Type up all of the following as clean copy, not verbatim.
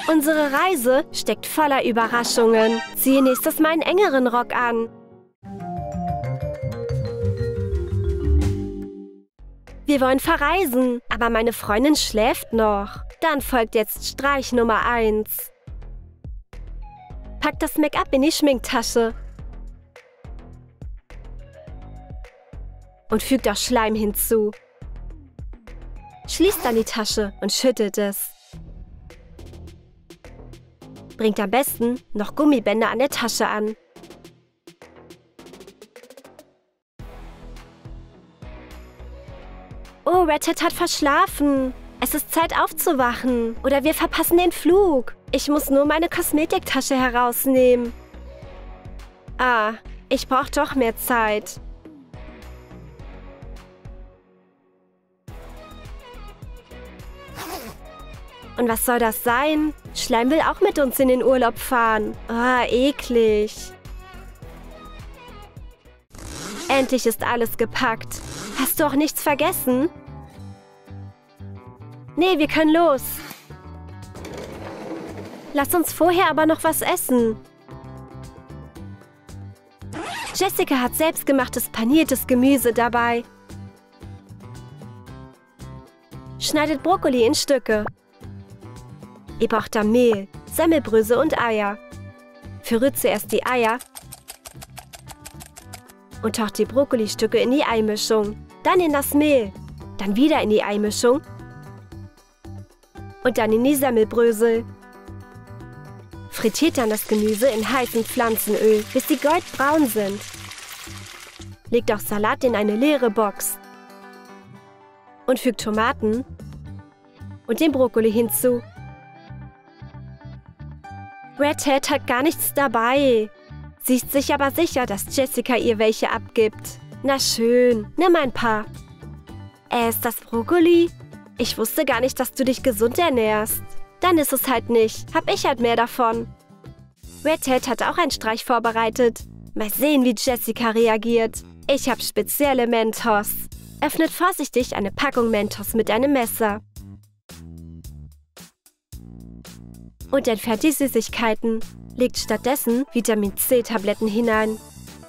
Unsere Reise steckt voller Überraschungen. Ziehe nächstes Mal einen engeren Rock an. Wir wollen verreisen, aber meine Freundin schläft noch. Dann folgt jetzt Streich Nummer 1. Pack das Make-up in die Schminktasche. Und fügt auch Schleim hinzu. Schließt dann die Tasche und schüttelt es. Bringt am besten noch Gummibänder an der Tasche an. Oh, Red Hat hat verschlafen. Es ist Zeit aufzuwachen. Oder wir verpassen den Flug. Ich muss nur meine Kosmetiktasche herausnehmen. Ah, ich brauche doch mehr Zeit. Und was soll das sein? Schleim will auch mit uns in den Urlaub fahren. Ah, eklig. Endlich ist alles gepackt. Hast du auch nichts vergessen? Nee, wir können los. Lass uns vorher aber noch was essen. Jessica hat selbstgemachtes paniertes Gemüse dabei. Schneidet Brokkoli in Stücke. Ihr braucht da Mehl, Semmelbrösel und Eier. Verrührt zuerst die Eier und taucht die Brokkolistücke in die Eimischung. Dann in das Mehl, dann wieder in die Eimischung und dann in die Semmelbrösel. Frittiert dann das Gemüse in heißem Pflanzenöl, bis sie goldbraun sind. Legt auch Salat in eine leere Box und fügt Tomaten und den Brokkoli hinzu. Red Hat hat gar nichts dabei. Sie ist sich aber sicher, dass Jessica ihr welche abgibt. Na schön, nimm ein paar. Ist das Brokkoli? Ich wusste gar nicht, dass du dich gesund ernährst. Dann ist es halt nicht. Hab ich halt mehr davon. Red Hat hat auch einen Streich vorbereitet. Mal sehen, wie Jessica reagiert. Ich habe spezielle Mentos. Öffnet vorsichtig eine Packung Mentos mit einem Messer. Und entfernt die Süßigkeiten. Legt stattdessen Vitamin-C-Tabletten hinein.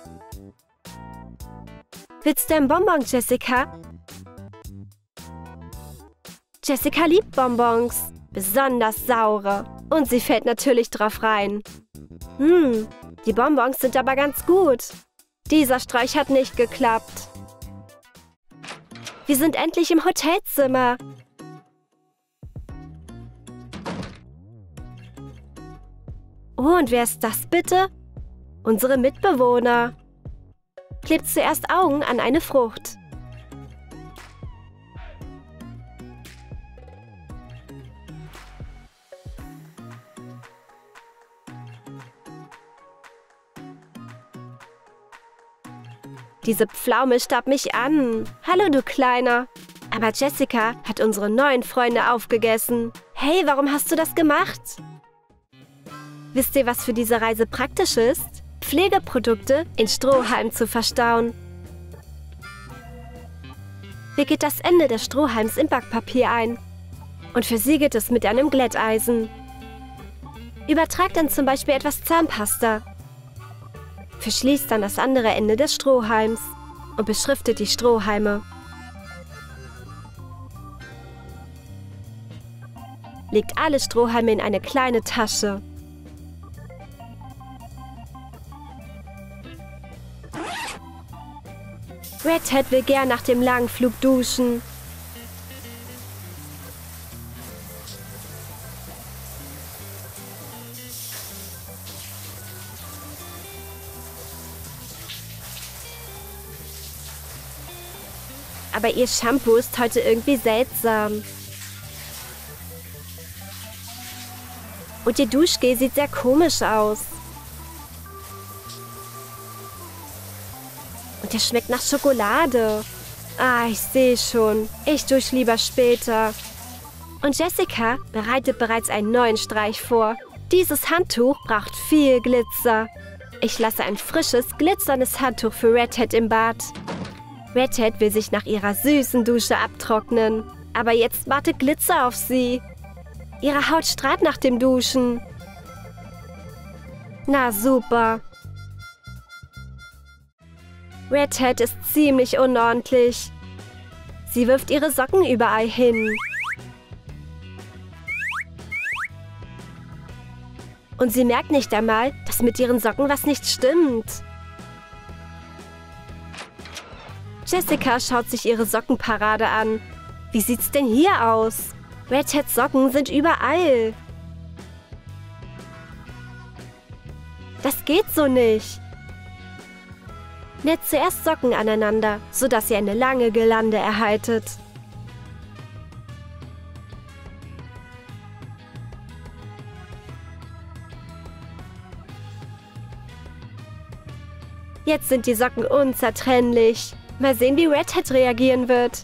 Willst du ein Bonbon, Jessica? Jessica liebt Bonbons. Besonders saure. Und sie fällt natürlich drauf rein. Die Bonbons sind aber ganz gut. Dieser Streich hat nicht geklappt. Wir sind endlich im Hotelzimmer. Oh, und wer ist das bitte? Unsere Mitbewohner. Klebt zuerst Augen an eine Frucht. Diese Pflaume starrt mich an. Hallo, du Kleiner. Aber Jessica hat unsere neuen Freunde aufgegessen. Hey, warum hast du das gemacht? Wisst ihr, was für diese Reise praktisch ist? Pflegeprodukte in Strohhalm zu verstauen. Wickelt das Ende des Strohhalms in Backpapier ein und versiegelt es mit einem Glätteisen. Übertragt dann zum Beispiel etwas Zahnpasta. Verschließt dann das andere Ende des Strohhalms und beschriftet die Strohhalme. Legt alle Strohhalme in eine kleine Tasche. Red Hat will gern nach dem langen Flug duschen. Aber ihr Shampoo ist heute irgendwie seltsam. Und ihr Duschgel sieht sehr komisch aus. Und der schmeckt nach Schokolade. Ah, ich sehe schon. Ich dusche lieber später. Und Jessica bereitet bereits einen neuen Streich vor. Dieses Handtuch braucht viel Glitzer. Ich lasse ein frisches, glitzerndes Handtuch für Red Hat im Bad. Red Hat will sich nach ihrer süßen Dusche abtrocknen. Aber jetzt wartet Glitzer auf sie. Ihre Haut strahlt nach dem Duschen. Na super. Redhead ist ziemlich unordentlich. Sie wirft ihre Socken überall hin. Und sie merkt nicht einmal, dass mit ihren Socken was nicht stimmt. Jessica schaut sich ihre Sockenparade an. Wie sieht's denn hier aus? Redheads Socken sind überall. Das geht so nicht. Näht zuerst Socken aneinander, sodass ihr eine lange Girlande erhaltet. Jetzt sind die Socken unzertrennlich. Mal sehen, wie Redhead reagieren wird.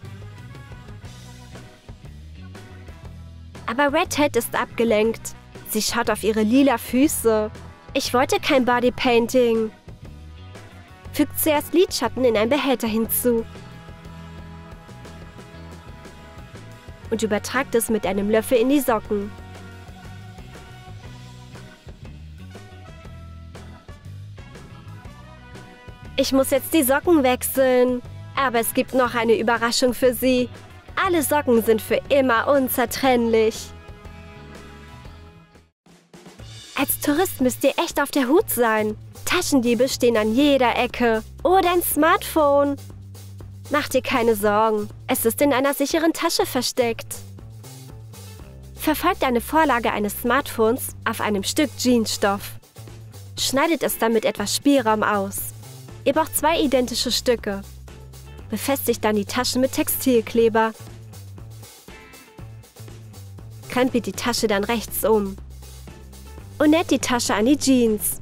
Aber Redhead ist abgelenkt. Sie schaut auf ihre lila Füße. Ich wollte kein Bodypainting. Fügt zuerst Lidschatten in einen Behälter hinzu. Und übertragt es mit einem Löffel in die Socken. Ich muss jetzt die Socken wechseln. Aber es gibt noch eine Überraschung für Sie. Alle Socken sind für immer unzertrennlich. Als Tourist müsst ihr echt auf der Hut sein. Taschendiebe stehen an jeder Ecke. Oh, dein Smartphone. Mach dir keine Sorgen. Es ist in einer sicheren Tasche versteckt. Verfolgt eine Vorlage eines Smartphones auf einem Stück Jeansstoff. Schneidet es dann mit etwas Spielraum aus. Ihr braucht 2 identische Stücke. Befestigt dann die Taschen mit Textilkleber. Krempelt die Tasche dann rechts um. Und näht die Tasche an die Jeans.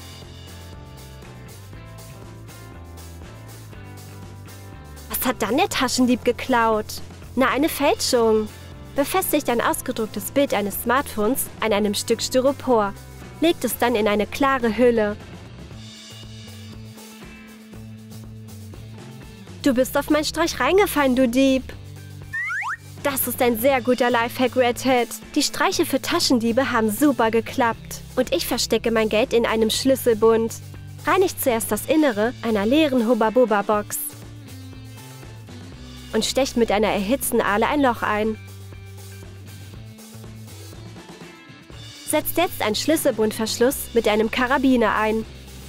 Was hat dann der Taschendieb geklaut? Na, eine Fälschung. Befestigt ein ausgedrucktes Bild eines Smartphones an einem Stück Styropor. Legt es dann in eine klare Hülle. Du bist auf meinen Streich reingefallen, du Dieb. Das ist ein sehr guter Lifehack, Redhead. Die Streiche für Taschendiebe haben super geklappt. Und ich verstecke mein Geld in einem Schlüsselbund. Reinigt zuerst das Innere einer leeren Hubba-Bubba-Box. Und stecht mit einer erhitzten Ahle ein Loch ein. Setzt jetzt einen Schlüsselbundverschluss mit einem Karabiner ein.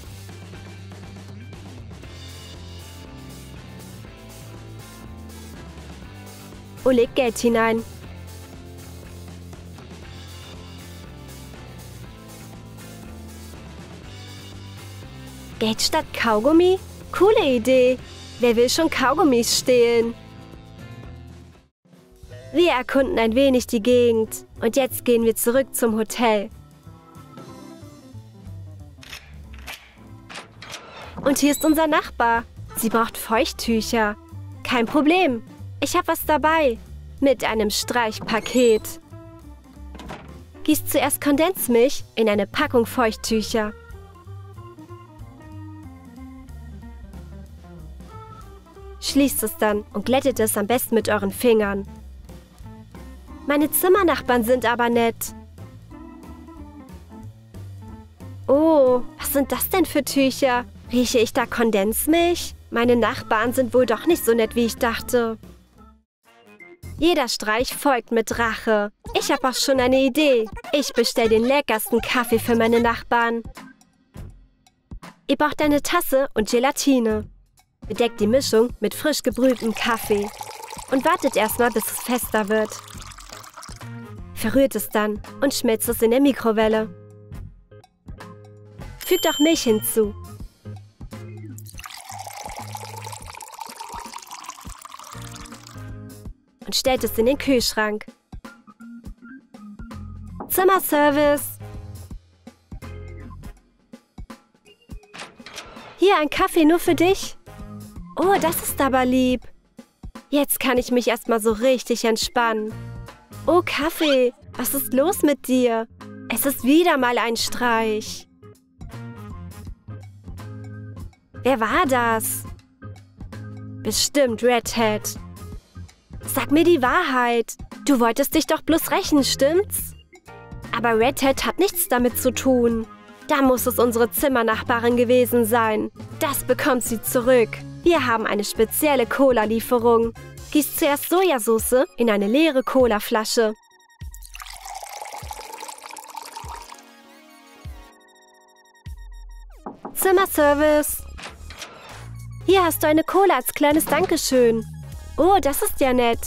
Und legt Geld hinein. Geld statt Kaugummi? Coole Idee. Wer will schon Kaugummis stehlen? Wir erkunden ein wenig die Gegend. Und jetzt gehen wir zurück zum Hotel. Und hier ist unser Nachbar. Sie braucht Feuchttücher. Kein Problem. Ich habe was dabei. Mit einem Streichpaket. Gießt zuerst Kondensmilch in eine Packung Feuchttücher. Schließt es dann und glättet es am besten mit euren Fingern. Meine Zimmernachbarn sind aber nett. Oh, was sind das denn für Tücher? Rieche ich da Kondensmilch? Meine Nachbarn sind wohl doch nicht so nett, wie ich dachte. Jeder Streich folgt mit Rache. Ich habe auch schon eine Idee. Ich bestelle den leckersten Kaffee für meine Nachbarn. Ihr braucht eine Tasse und Gelatine. Bedeckt die Mischung mit frisch gebrühtem Kaffee. Und wartet erstmal, bis es fester wird. Verrührt es dann und schmelzt es in der Mikrowelle. Fügt auch Milch hinzu. Und stellt es in den Kühlschrank. Zimmerservice. Hier ein Kaffee nur für dich. Oh, das ist aber lieb. Jetzt kann ich mich erstmal so richtig entspannen. Oh, Kaffee, was ist los mit dir? Es ist wieder mal ein Streich. Wer war das? Bestimmt Redhead. Sag mir die Wahrheit. Du wolltest dich doch bloß rächen, stimmt's? Aber Redhead hat nichts damit zu tun. Da muss es unsere Zimmernachbarin gewesen sein. Das bekommt sie zurück. Wir haben eine spezielle Cola-Lieferung. Gieß zuerst Sojasauce in eine leere Colaflasche. Zimmerservice. Hier hast du eine Cola als kleines Dankeschön. Oh, das ist ja nett.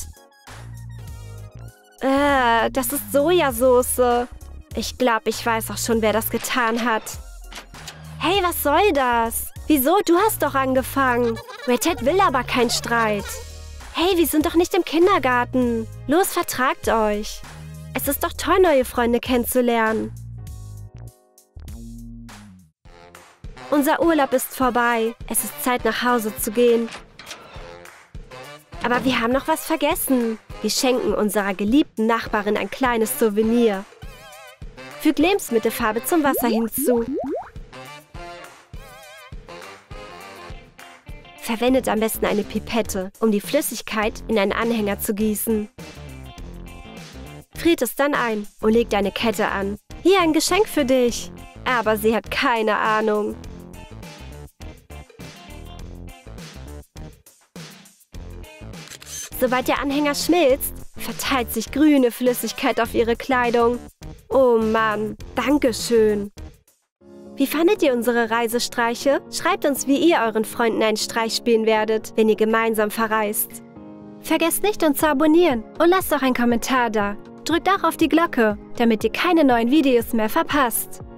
Das ist Sojasauce. Ich glaube, ich weiß auch schon, wer das getan hat. Hey, was soll das? Wieso? Du hast doch angefangen. Redhead will aber keinen Streit. Hey, wir sind doch nicht im Kindergarten. Los, vertragt euch. Es ist doch toll, neue Freunde kennenzulernen. Unser Urlaub ist vorbei. Es ist Zeit, nach Hause zu gehen. Aber wir haben noch was vergessen. Wir schenken unserer geliebten Nachbarin ein kleines Souvenir. Füg Lebensmittelfarbe zum Wasser hinzu. Verwendet am besten eine Pipette, um die Flüssigkeit in einen Anhänger zu gießen. Friert es dann ein und legt eine Kette an. Hier ein Geschenk für dich. Aber sie hat keine Ahnung. Sobald der Anhänger schmilzt, verteilt sich grüne Flüssigkeit auf ihre Kleidung. Oh Mann, Dankeschön. Wie fandet ihr unsere Reisestreiche? Schreibt uns, wie ihr euren Freunden einen Streich spielen werdet, wenn ihr gemeinsam verreist. Vergesst nicht, uns zu abonnieren und lasst auch einen Kommentar da. Drückt auch auf die Glocke, damit ihr keine neuen Videos mehr verpasst.